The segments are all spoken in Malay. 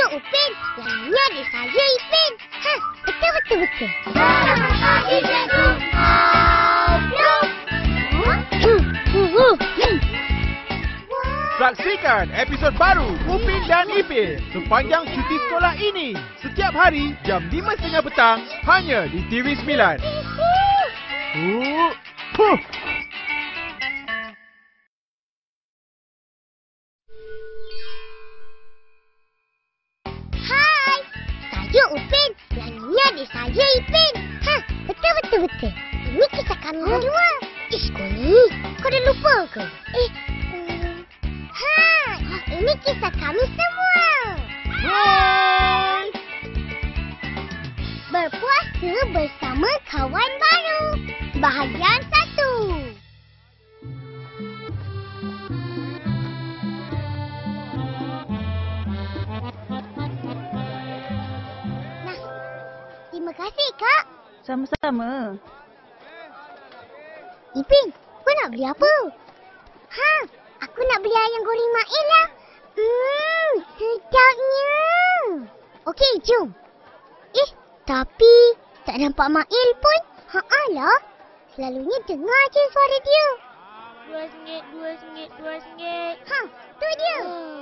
Upin. Yang ini adik saya, Ipin. Betul. Saksikan episod baru Upin dan Ipin sepanjang cuti sekolah ini. Setiap hari jam 5.30 petang hanya di TV9. Hai, saya Upin. Yang ini adik saya, Ipin. Betul. Ini kisah kami berdua. Ni, kau dah lupa ke? Ini kisah kami semua. Hai. Berpuasa bersama kawan baru. Bahagian 1. Nah, terima kasih, Kak. Sama-sama. Ipin, kau nak beli apa? Aku nak beli ayam goreng Mail lah. Sedapnya. Okey, jom. Tapi tak nampak Mail pun. Lah. Selalunya dengar je suara dia. RM2. Tu dia.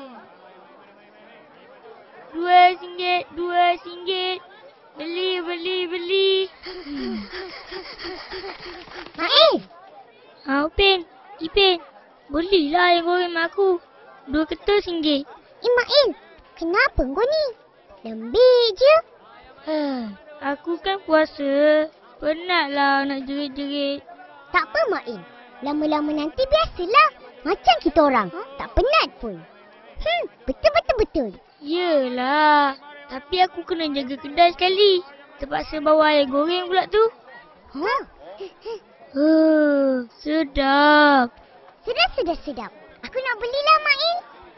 RM2. Beli. Mail. Upin, Ipin, belilah ayam goreng mak aku. 2 ketul RM1. Mail, kenapa kau ni? Lembik je. Aku kan puasa. Penatlah nak jerit-jerit. Tak apa, Mail. Lama-lama nanti biasalah. Macam kita orang. Tak penat pun. Betul. Yelah. Tapi aku kena jaga kedai sekali. Terpaksa bawa ayam goreng pula tu. Sedap. Sedap. Aku nak belilah, Mail.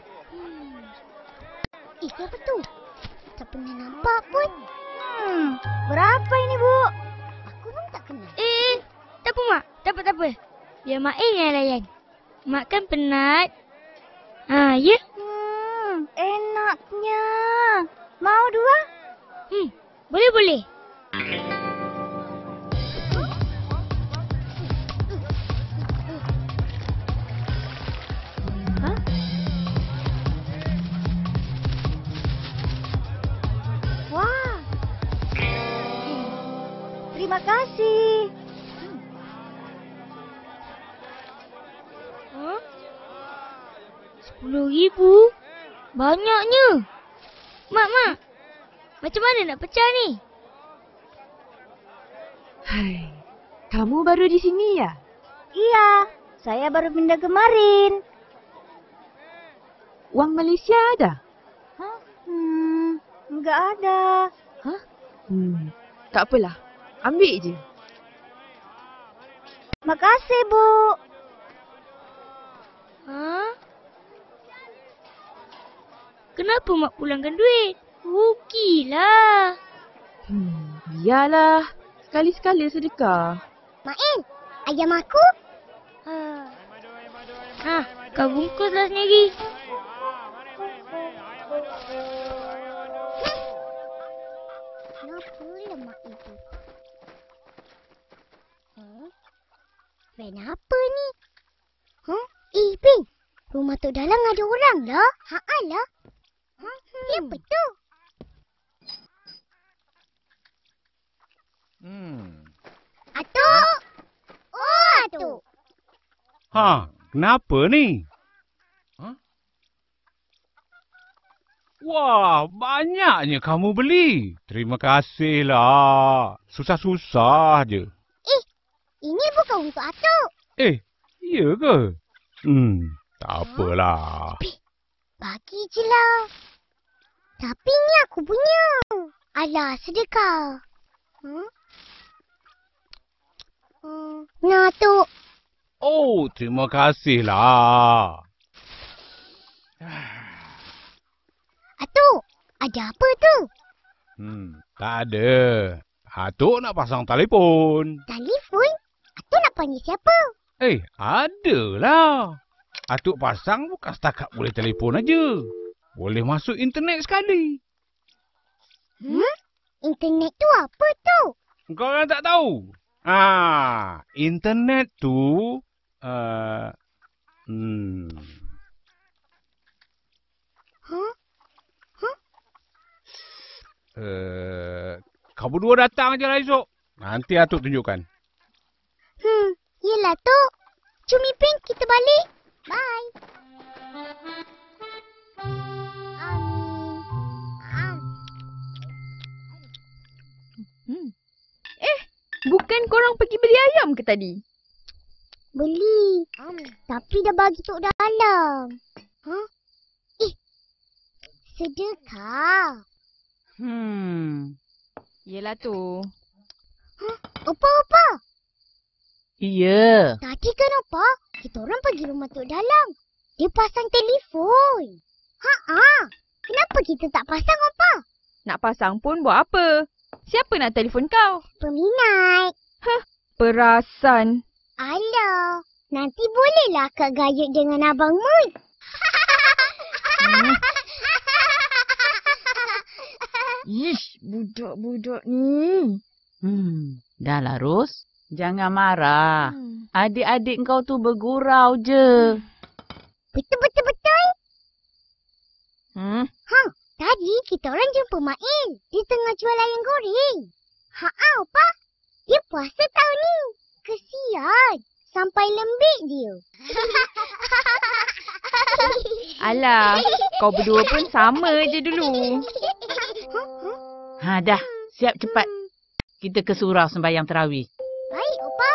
Siapa tu? Tak pernah nampak pun. Berapa ini, Bu? Aku pun tak kenal. Tak apa, Mak. Tak apa. Biar Mak yang layan. Mak kan penat. Ya? Enaknya. Mau 2? Boleh. Wah. Terima kasih. RM10,000? Banyaknya. Mak. Macam mana nak pecah ni? Hai, kamu baru di sini ya? Iya, saya baru pindah kemarin. Wang Malaysia ada? Enggak ada. Tak apalah. Ambil je. Makasih, Bu. Kenapa Mak pulangkan duit? Rugilah. Biarlah. Sekali-sekala sedekah. Mail, ayam aku. Kau bungkuslah sendiri. Kenapa lemak itu? Van apa ni? Ipin, rumah Tok Dalang ada orang lah. Lah. Siapa tu? Atuk! Oh, Atuk! Kenapa ni? Wah, banyaknya kamu beli. Terima kasihlah. Susah-susah je. Ini bukan untuk Atuk. Ya ke? Tak apalah. Bagi je lah. Tapi ni aku punya. Alah, sedekah. Nah, Atuk. Oh, terima kasihlah. Atuk, ada apa tu? Tak ada. Atuk nak pasang telefon. Telefon? Atuk nak panggil siapa? Adalah. Atuk pasang bukan setakat boleh telefon aja. Boleh masuk internet sekali. Internet tu apa tu? Kau orang tak tahu? Internet tu... Kau berdua datang je lah esok. Nanti Atuk tunjukkan. Yelah tu. Jom Ipin, kita balik. Bye. Bukan korang pergi beli ayam ke tadi? Beli. Tapi dah bagi tok dalam. Sedekah. Yelah tu. Opa. Ya. Tadi kan Opa, kita orang pergi rumah tok dalam. Dia pasang telefon. Kenapa kita tak pasang Opa? Nak pasang pun buat apa? Siapa nak telefon kau? Peminat. Perasan. Alah, nanti bolehlah Kak gayut dengan Abang Mun. Ish, budak-budak ni. Dah lah, Ros. Jangan marah. Adik-adik kau tu bergurau je. Betul. Tadi kita orang jumpa Main. Dia tengah jual ayam goreng. Opa. Dia puasa tahun ni. Kesian. Sampai lembik dia. Alah, kau berdua pun sama je dulu. Dah. Siap cepat. Kita ke surau sembahyang tarawih. Baik, Opa.